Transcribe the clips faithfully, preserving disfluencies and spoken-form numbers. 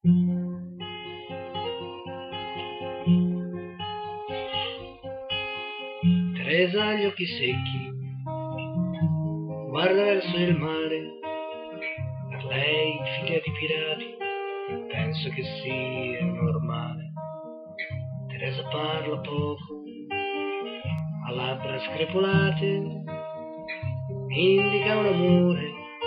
Teresa ha gli occhi secchi, guarda verso il mare. Per lei, figlia di pirati, penso che sia normale. Teresa parla poco, ha labbra screpolate, indica un amore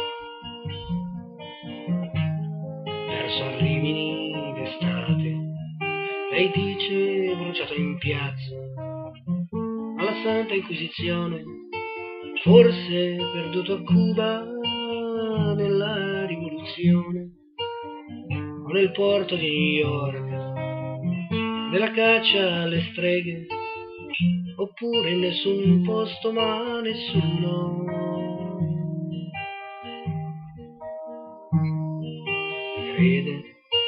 verso a Rimini d'estate. Lei dice bruciato in piazza alla Santa Inquisizione, forse perduto a Cuba nella rivoluzione, o nel porto di New York, nella caccia alle streghe, oppure in nessun posto ma nessuno crede.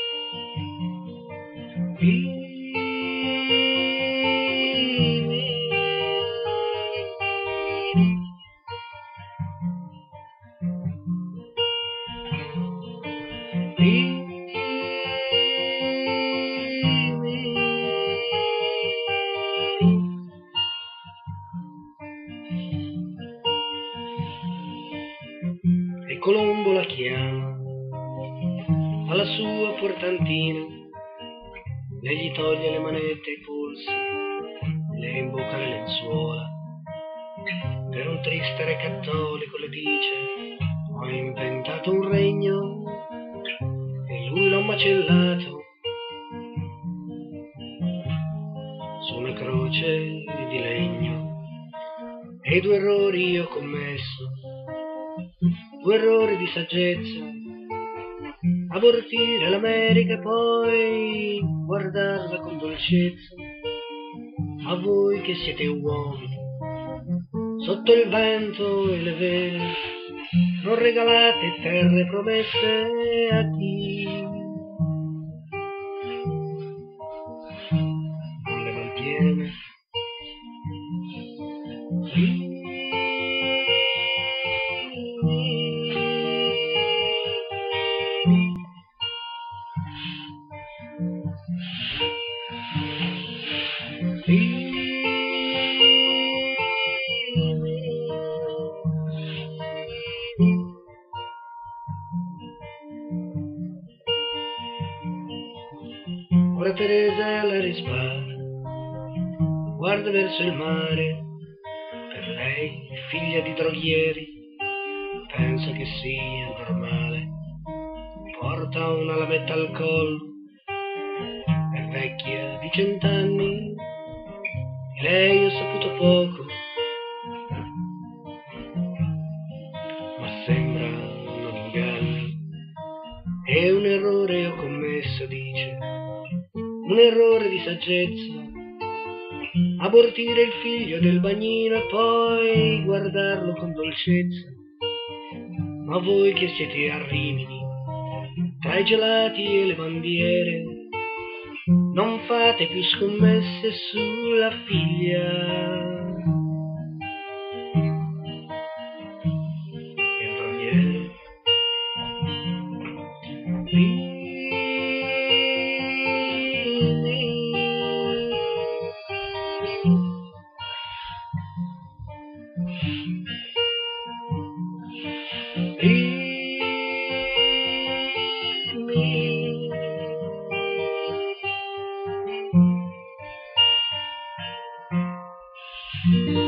E Colombo la chiama alla sua portantina, lei gli toglie le manette ai polsi, le rimbocca le lenzuola. Per un triste re cattolico le dice: ho inventato un regno e lui l'ho macellato su una croce di legno. E due errori io ho commesso, due errori di saggezza: abortire l'America e poi guardarla con dolcezza. A voi che siete uomini, sotto il vento e le vele, non regalate terre promesse a chi non le mantiene. Ora Teresa è alla rispada, guarda verso il mare. Per lei, figlia di droghieri, pensa che sia normale. Porta una lametta al collo, è vecchia di cent'anni, di lei ho saputo poco, ma sembra non inganni. E un errore ho commesso, dice, un errore di saggezza: abortire il figlio del bagnino e poi guardarlo con dolcezza. Ma voi che siete a Rimini, tra i gelati e le bandiere, non fate più scommesse sulla figlia del droghiere. Thank you.